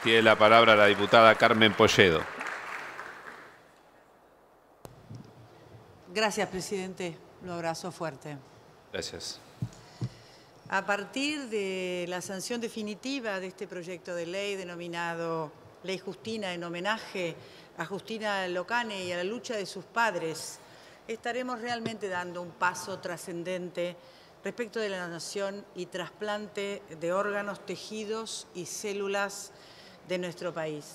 Tiene la palabra la diputada Carmen Polledo. Gracias, presidente. Lo abrazo fuerte. Gracias. A partir de la sanción definitiva de este proyecto de ley denominado Ley Justina en homenaje a Justina Locane y a la lucha de sus padres, estaremos realmente dando un paso trascendente respecto de la donación y trasplante de órganos, tejidos y células de nuestro país.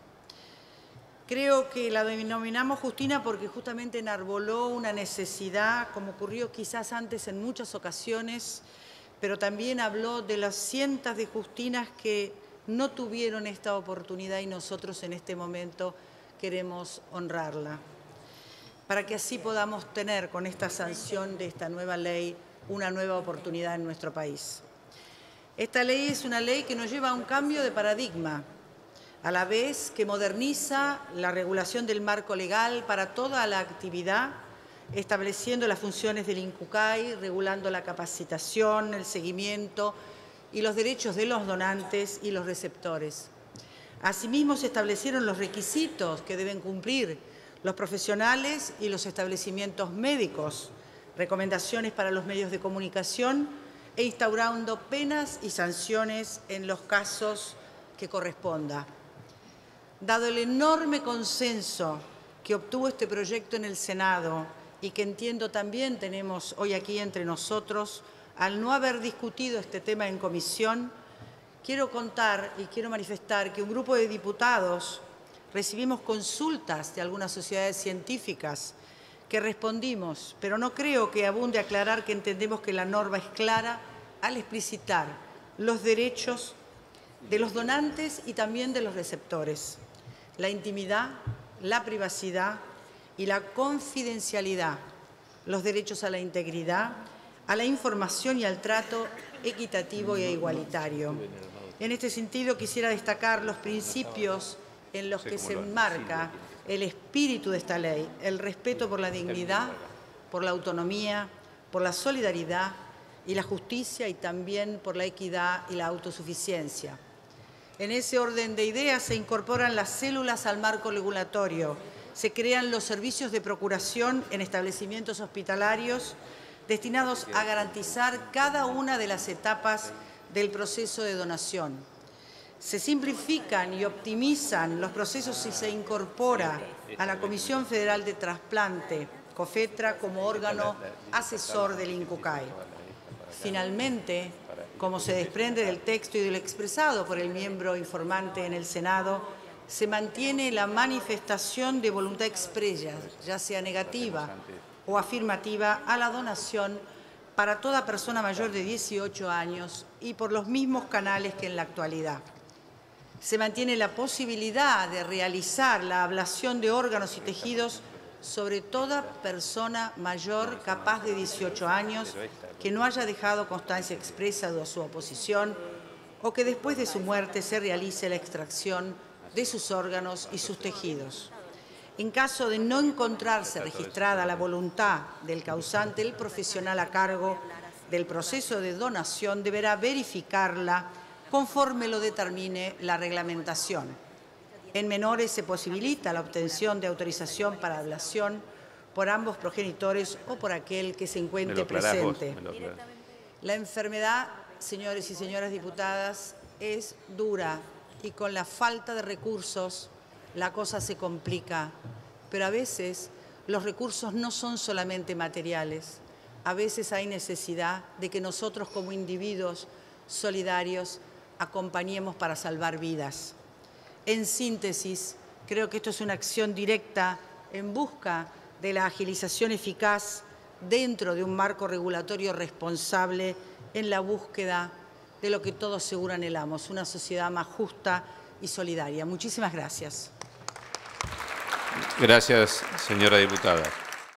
Creo que la denominamos Justina porque justamente enarboló una necesidad, como ocurrió quizás antes en muchas ocasiones, pero también habló de las cientos de Justinas que no tuvieron esta oportunidad y nosotros en este momento queremos honrarla, para que así podamos tener con esta sanción de esta nueva ley una nueva oportunidad en nuestro país. Esta ley es una ley que nos lleva a un cambio de paradigma, a la vez que moderniza la regulación del marco legal para toda la actividad, estableciendo las funciones del INCUCAI, regulando la capacitación, el seguimiento y los derechos de los donantes y los receptores. Asimismo, se establecieron los requisitos que deben cumplir los profesionales y los establecimientos médicos, recomendaciones para los medios de comunicación e instaurando penas y sanciones en los casos que corresponda. Dado el enorme consenso que obtuvo este proyecto en el Senado y que entiendo también tenemos hoy aquí entre nosotros, al no haber discutido este tema en comisión, quiero contar y quiero manifestar que un grupo de diputados recibimos consultas de algunas sociedades científicas que respondimos, pero no creo que abunde aclarar que entendemos que la norma es clara al explicitar los derechos de los donantes y también de los receptores, la intimidad, la privacidad y la confidencialidad, los derechos a la integridad, a la información y al trato equitativo e igualitario. En este sentido, quisiera destacar los principios en los que se enmarca el espíritu de esta ley, el respeto por la dignidad, por la autonomía, por la solidaridad y la justicia y también por la equidad y la autosuficiencia. En ese orden de ideas se incorporan las células al marco regulatorio, se crean los servicios de procuración en establecimientos hospitalarios destinados a garantizar cada una de las etapas del proceso de donación. Se simplifican y optimizan los procesos y se incorpora a la Comisión Federal de Trasplante, COFETRA, como órgano asesor del INCUCAI. Finalmente, como se desprende del texto y de lo expresado por el miembro informante en el Senado, se mantiene la manifestación de voluntad expresa, ya sea negativa o afirmativa, a la donación para toda persona mayor de 18 años y por los mismos canales que en la actualidad. Se mantiene la posibilidad de realizar la ablación de órganos y tejidos sobre toda persona mayor capaz de 18 años que no haya dejado constancia expresa de su oposición o que después de su muerte se realice la extracción de sus órganos y sus tejidos. En caso de no encontrarse registrada la voluntad del causante, el profesional a cargo del proceso de donación deberá verificarla conforme lo determine la reglamentación. En menores se posibilita la obtención de autorización para ablación por ambos progenitores o por aquel que se encuentre presente. La enfermedad, señores y señoras diputadas, es dura y con la falta de recursos la cosa se complica, pero a veces los recursos no son solamente materiales, a veces hay necesidad de que nosotros como individuos solidarios acompañemos para salvar vidas. En síntesis, creo que esto es una acción directa en busca de la agilización eficaz dentro de un marco regulatorio responsable en la búsqueda de lo que todos seguro anhelamos, una sociedad más justa y solidaria. Muchísimas gracias. Gracias, señora diputada.